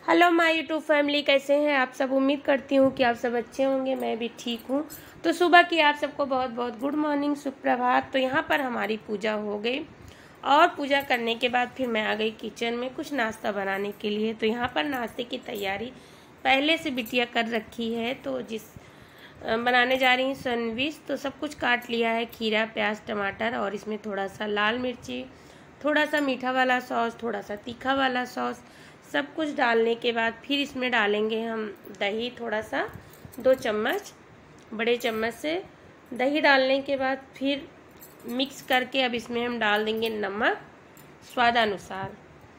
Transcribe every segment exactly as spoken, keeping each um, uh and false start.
Hello my YouTube family, कैसे हैं आप सब। उम्मीद करती हूँ कि आप सब अच्छे होंगे। मैं भी ठीक हूँ। तो सुबह की आप सबको बहुत बहुत गुड मॉर्निंग, सुप्रभात। तो यहाँ पर हमारी पूजा हो गई और पूजा करने के बाद फिर मैं आ गई किचन में कुछ नाश्ता बनाने के लिए। तो यहाँ पर नाश्ते की तैयारी पहले से बिटिया कर रखी है। तो जिस बनाने जा रही हूँ सैंडविच, तो सब कुछ काट लिया है, खीरा, प्याज, टमाटर, और इसमें थोड़ा सा लाल मिर्ची, थोड़ा सा मीठा वाला सॉस, थोड़ा सा तीखा वाला सॉस, सब कुछ डालने के बाद फिर इसमें डालेंगे हम दही, थोड़ा सा दो चम्मच बड़े चम्मच से दही डालने के बाद फिर मिक्स करके अब इसमें हम डाल देंगे नमक स्वादानुसार।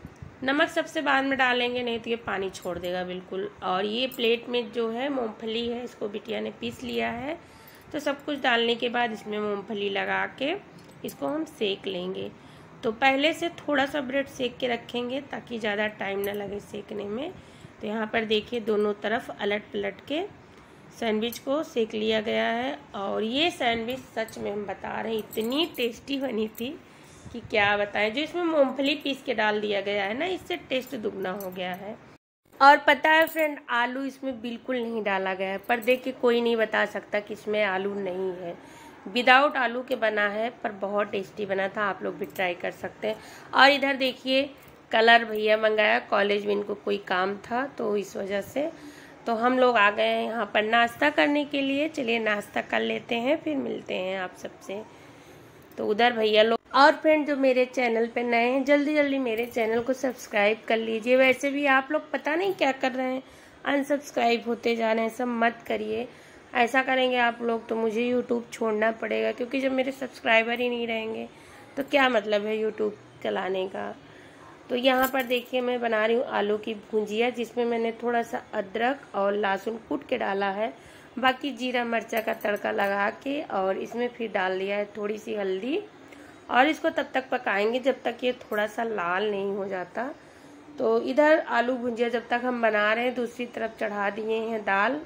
नमक सबसे बाद में डालेंगे, नहीं तो ये पानी छोड़ देगा बिल्कुल। और ये प्लेट में जो है मूंगफली है, इसको बिटिया ने पीस लिया है। तो सब कुछ डालने के बाद इसमें मूंगफली लगा के इसको हम सेक लेंगे। तो पहले से थोड़ा सा ब्रेड सेक के रखेंगे ताकि ज़्यादा टाइम ना लगे सेकने में। तो यहाँ पर देखिए दोनों तरफ अलट पलट के सैंडविच को सेक लिया गया है। और ये सैंडविच सच में हम बता रहे हैं इतनी टेस्टी बनी थी कि क्या बताएं। जो इसमें मूंगफली पीस के डाल दिया गया है ना, इससे टेस्ट दुगना हो गया है। और पता है फ्रेंड, आलू इसमें बिल्कुल नहीं डाला गया है, पर देख के कोई नहीं बता सकता कि इसमें आलू नहीं है। विदाउट आलू के बना है, पर बहुत टेस्टी बना था। आप लोग भी ट्राई कर सकते हैं। और इधर देखिए कलर भैया मंगाया, कॉलेज में इनको कोई काम था तो इस वजह से। तो हम लोग आ गए हैं यहाँ पर नाश्ता करने के लिए। चलिए नाश्ता कर लेते हैं, फिर मिलते हैं आप सबसे। तो उधर भैया लोग। और फ्रेंड जो मेरे चैनल पे नए हैं, जल्दी जल्दी मेरे चैनल को सब्सक्राइब कर लीजिए। वैसे भी आप लोग पता नहीं क्या कर रहे हैं, अनसब्सक्राइब होते जा रहे हैं। सब मत करिए, ऐसा करेंगे आप लोग तो मुझे यूट्यूब छोड़ना पड़ेगा, क्योंकि जब मेरे सब्सक्राइबर ही नहीं रहेंगे तो क्या मतलब है यूट्यूब चलाने का। तो यहाँ पर देखिए मैं बना रही हूँ आलू की भुजिया, जिसमें मैंने थोड़ा सा अदरक और लहसुन कूट के डाला है, बाकी जीरा मिर्चा का तड़का लगा के, और इसमें फिर डाल दिया है थोड़ी सी हल्दी। और इसको तब तक पकाएंगे जब तक ये थोड़ा सा लाल नहीं हो जाता। तो इधर आलू भुजिया जब तक हम बना रहे हैं, दूसरी तरफ चढ़ा दिए हैं दाल।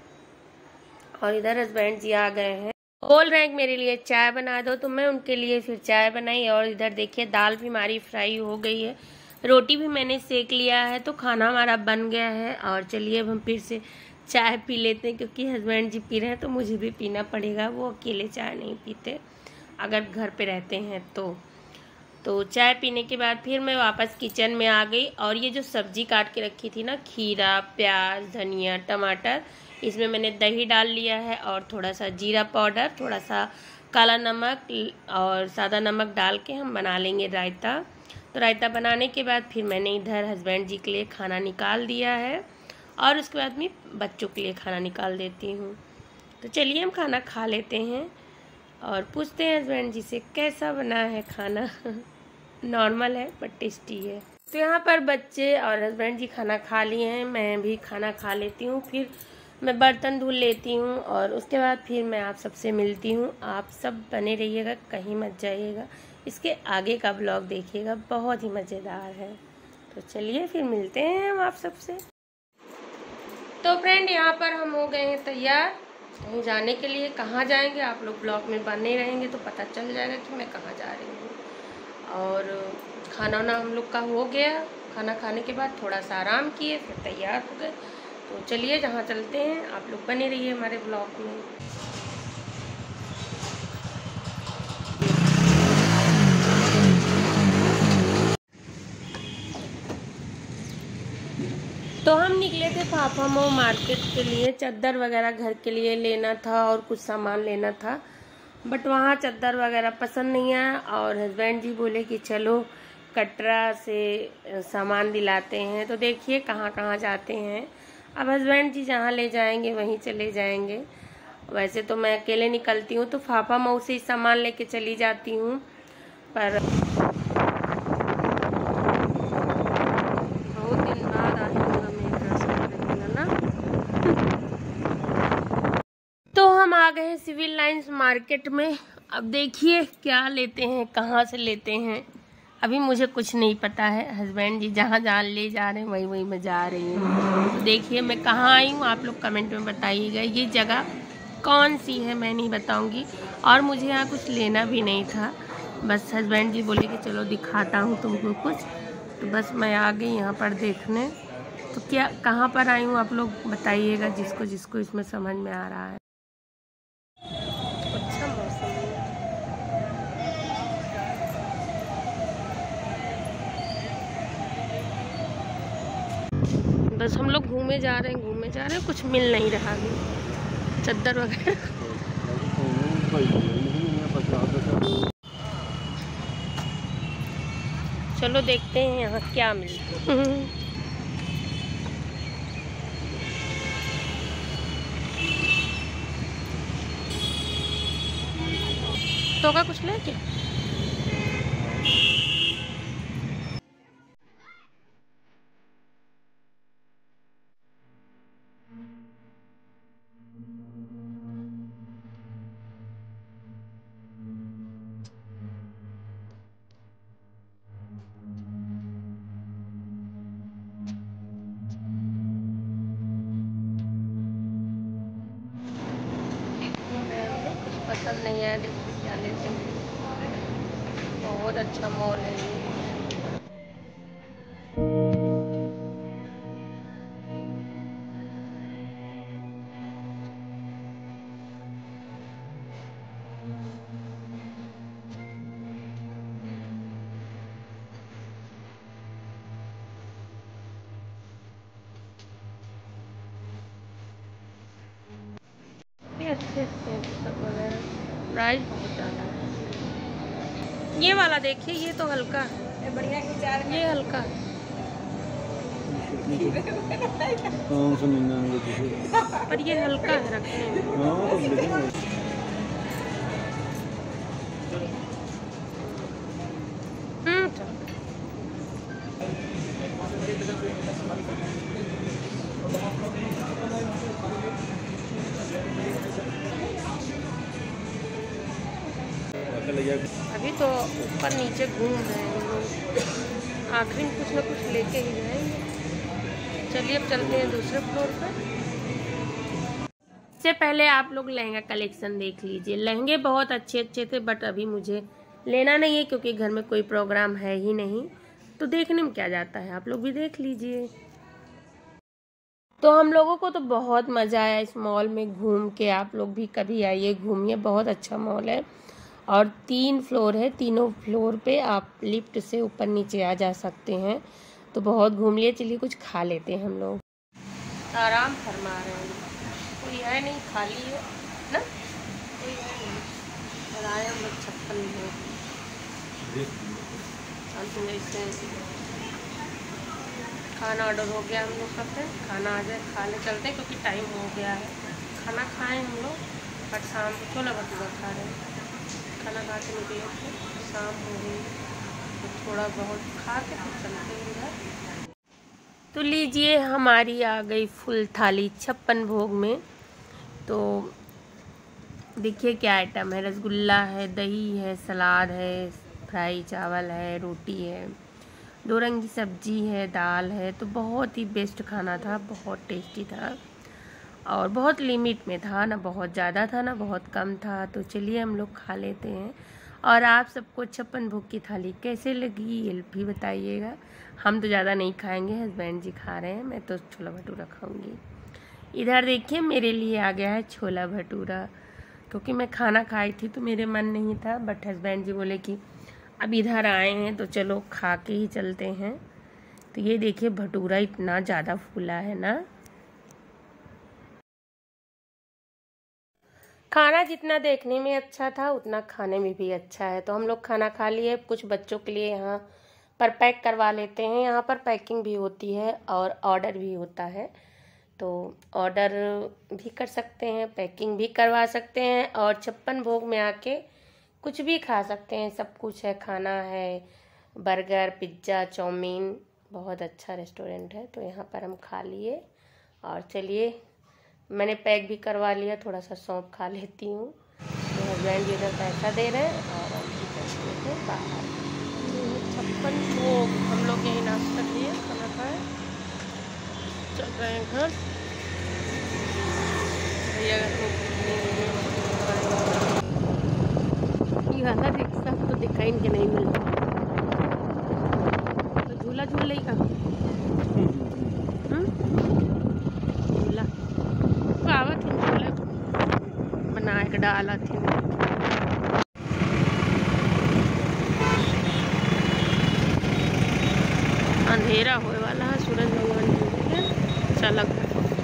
और इधर हस्बैंड जी आ गए हैं, बोल रहे हैं कि मेरे लिए चाय बना दो, तो मैं उनके लिए फिर चाय बनाई। और इधर देखिए दाल भी हमारी फ्राई हो गई है, रोटी भी मैंने सेक लिया है। तो खाना हमारा बन गया है। और चलिए अब हम फिर से चाय पी लेते हैं, क्योंकि हस्बैंड जी पी रहे हैं तो मुझे भी पीना पड़ेगा। वो अकेले चाय नहीं पीते अगर घर पे रहते हैं तो। तो चाय पीने के बाद फिर मैं वापस किचन में आ गई। और ये जो सब्जी काट के रखी थी ना, खीरा, प्याज, धनिया, टमाटर, इसमें मैंने दही डाल लिया है और थोड़ा सा जीरा पाउडर, थोड़ा सा काला नमक और सादा नमक डाल के हम बना लेंगे रायता। तो रायता बनाने के बाद फिर मैंने इधर हस्बैंड जी के लिए खाना निकाल दिया है, और उसके बाद मैं बच्चों के लिए खाना निकाल देती हूँ। तो चलिए हम खाना खा लेते हैं और पूछते हैं हस्बैंड जी से कैसा बना है खाना। नॉर्मल है पर टेस्टी है। तो यहाँ पर बच्चे और हस्बैंड जी खाना खा लिए हैं, मैं भी खाना खा लेती हूँ, फिर मैं बर्तन धुल लेती हूँ, और उसके बाद फिर मैं आप सबसे मिलती हूँ। आप सब बने रहिएगा, कहीं मत जाइएगा। इसके आगे का ब्लॉग देखिएगा, बहुत ही मज़ेदार है। तो चलिए फिर मिलते हैं हम आप सबसे। तो फ्रेंड यहाँ पर हम हो गए हैं तैयार कहीं जाने के लिए। कहाँ जाएंगे आप लोग ब्लॉग में बने रहेंगे तो पता चल जाएगा कि मैं कहाँ जा रही हूँ। और खाना वाना हम लोग का हो गया। खाना खाने के बाद थोड़ा सा आराम किए, फिर तैयार हो गए। तो चलिए जहाँ चलते हैं, आप लोग बने रहिए हमारे ब्लॉग में। तो हम निकले थे फाफामऊ मार्केट के लिए, चादर वगैरह घर के लिए लेना था और कुछ सामान लेना था। बट वहाँ चादर वगैरह पसंद नहीं आया, और हस्बैंड जी बोले कि चलो कटरा से सामान दिलाते हैं। तो देखिए कहाँ कहाँ जाते हैं। अब हस्बैंड जी जहाँ ले जाएंगे वहीं चले जाएंगे। वैसे तो मैं अकेले निकलती हूँ तो फाफामऊ से ही सामान लेके चली जाती हूँ, पर बहुत दिन बाद आई हूँ ना। तो हम आ गए हैं सिविल लाइंस मार्केट में। अब देखिए क्या लेते हैं, कहाँ से लेते हैं, अभी मुझे कुछ नहीं पता है। हस्बैंड जी जहाँ जहाँ ले जा रहे हैं वहीं वहीं मैं जा रही हूँ। तो देखिए मैं कहाँ आई हूँ, आप लोग कमेंट में बताइएगा ये जगह कौन सी है, मैं नहीं बताऊँगी। और मुझे यहाँ कुछ लेना भी नहीं था, बस हस्बैंड जी बोले कि चलो दिखाता हूँ तुमको कुछ। तो बस मैं आ गई यहाँ पर देखने। तो क्या कहाँ पर आई हूँ आप लोग बताइएगा, जिसको जिसको इसमें समझ में आ रहा है। अच्छा मौसम है। बस हम लोग घूमे जा रहे हैं घूमे जा रहे हैं कुछ मिल नहीं रहा अभी, चद्दर वगैरह। चलो देखते हैं यहाँ क्या मिलता है। तो का कुछ ले क्या? पसंद नहीं आया, देखो क्या लेते हैं। बहुत अच्छा मॉल है ये। अच्छे अच्छे सब वगैरह, प्राइस बहुत ज़्यादा है। ये वाला देखिए, ये तो हल्का है, बढ़िया। ये हल्का पर ये हल्का है रखने में। अभी तो ऊपर नीचे घूम रहे हैं लोग, आखिरी में कुछ ना कुछ लेके ही जाएंगे। चलिए अब चलते हैं दूसरे फ्लोर पर। इससे पहले आप लोग लहंगा कलेक्शन देख लीजिए। लहंगे बहुत अच्छे अच्छे थे, बट अभी मुझे लेना नहीं है क्योंकि घर में कोई प्रोग्राम है ही नहीं। तो देखने में क्या जाता है, आप लोग भी देख लीजिए। तो हम लोगों को तो बहुत मज़ा आया इस मॉल में घूम के। आप लोग भी कभी आइए, घूमिए, बहुत अच्छा मॉल है। और तीन फ्लोर है, तीनों फ्लोर पे आप लिफ्ट से ऊपर नीचे आ जा सकते हैं। तो बहुत घूम लिए। चलिए कुछ खा लेते हैं हम लोग। आराम फरमा रहे हैं, कोई है नहीं, खाली है ना, कोई है नहीं। और आए हम लोग छप्पन लोग। खाना ऑर्डर हो गया हम लोग का, फिर खाना आ जाए, खाने चलते हैं क्योंकि टाइम हो गया है। खाना खाएं हम लोग, बट शाम को छोला भटूरा खा रहे हैं। खाना खा के निकले थे, शाम हो गई तो थोड़ा बहुत खा के फिर चलते हैं इधर। तो लीजिए, हमारी आ गई फुल थाली छप्पन भोग में। तो देखिए क्या आइटम है, रसगुल्ला है, दही है, सलाद है, फ्राई चावल है, रोटी है, दो रंग की सब्जी है, दाल है। तो बहुत ही बेस्ट खाना था, बहुत टेस्टी था और बहुत लिमिट में था, ना बहुत ज़्यादा था ना बहुत कम था। तो चलिए हम लोग खा लेते हैं। और आप सबको छप्पन भोग की थाली कैसे लगी ये भी बताइएगा। हम तो ज़्यादा नहीं खाएंगे, हस्बैंड जी खा रहे हैं, मैं तो छोला भटूरा खाऊंगी। इधर देखिए मेरे लिए आ गया है छोला भटूरा, क्योंकि मैं खाना खाई थी तो मेरे मन नहीं था, बट हस्बैंड जी बोले कि अब इधर आए हैं तो चलो खा के ही चलते हैं। तो ये देखिए भटूरा इतना ज़्यादा फूला है ना। खाना जितना देखने में अच्छा था उतना खाने में भी अच्छा है। तो हम लोग खाना खा लिए, कुछ बच्चों के लिए यहाँ पर पैक करवा लेते हैं। यहाँ पर पैकिंग भी होती है और ऑर्डर भी होता है। तो ऑर्डर भी कर सकते हैं, पैकिंग भी करवा सकते हैं और छप्पन भोग में आके कुछ भी खा सकते हैं। सब कुछ है, खाना है, बर्गर, पिज्ज़ा, चाउमीन, बहुत अच्छा रेस्टोरेंट है। तो यहाँ पर हम खा लिए और चलिए मैंने पैक भी करवा लिया, थोड़ा सा सौंफ खा लेती हूँ। तो हस्बैंड जी इधर पैसा दे रहे हैं और हम भी चलते थे बाहर। छप्पन भोग हम लोग यही नाश्ता किए, खाना खाए, चल रहे हैं घर। ये वाला रिक्शा तो दिखाई के नहीं मिलता। तो झूला झूल लेगा। डाला थी। अंधेरा होने वाला है, सूरज भगवान जी चला गया।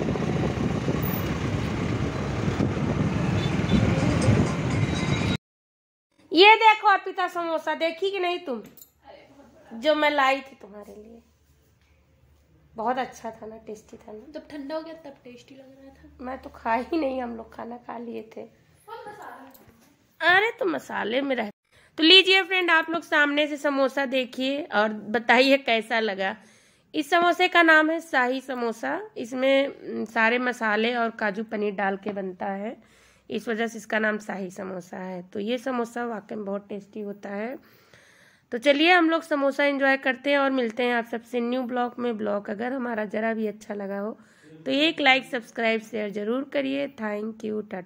ये देखो अर्पिता समोसा देखी कि नहीं तुम, जो मैं लाई थी तुम्हारे लिए। बहुत अच्छा था ना, टेस्टी था ना। जब ठंडा हो गया तब टेस्टी लग रहा था। मैं तो खा ही नहीं, हम लोग खाना खा लिए थे। अरे तो मसाले में रह। तो लीजिए फ्रेंड, आप लोग सामने से समोसा देखिए और बताइए कैसा लगा। इस समोसे का नाम है शाही समोसा। इसमें सारे मसाले और काजू पनीर डाल के बनता है, इस वजह से इसका नाम शाही समोसा है। तो ये समोसा वाकई में बहुत टेस्टी होता है। तो चलिए हम लोग समोसा एंजॉय करते हैं और मिलते हैं आप सबसे न्यू ब्लॉग में। ब्लॉग अगर हमारा जरा भी अच्छा लगा हो तो एक लाइक सब्सक्राइब शेयर जरूर करिए। Thank you. टाटा।